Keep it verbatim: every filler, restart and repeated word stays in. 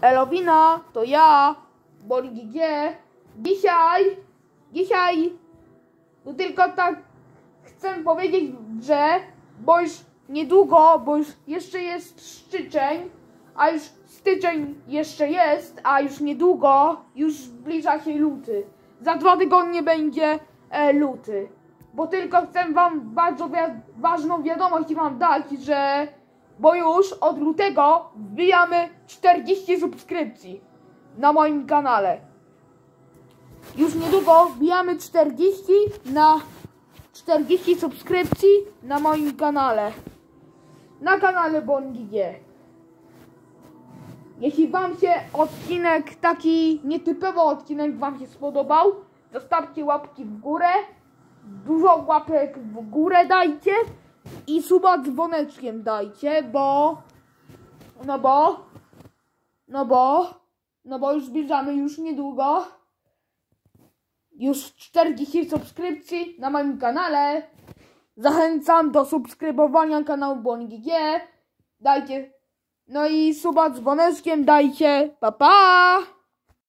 Elowina, to ja, Bolgi G. Dzisiaj, dzisiaj, no tylko tak chcę powiedzieć, że, bo już niedługo, bo już jeszcze jest styczeń, a już styczeń jeszcze jest, a już niedługo, już zbliża się luty. Za dwa tygodnie będzie e, luty. Bo tylko chcę wam bardzo wi ważną wiadomość wam dać, że bo już od lutego wbijamy czterdzieści subskrypcji na moim kanale. Już niedługo wbijamy czterdzieści na czterdzieści subskrypcji na moim kanale. Na kanale Bolgi G. Jeśli wam się odcinek, taki nietypowy odcinek wam się spodobał, zostawcie łapki w górę, dużo łapek w górę dajcie i suba dzwoneczkiem dajcie, bo, no bo, no bo, no bo już zbliżamy już niedługo, już czterdzieści subskrypcji na moim kanale. Zachęcam do subskrybowania kanału Bolgi G. Dajcie, no i suba dzwoneczkiem dajcie, pa pa!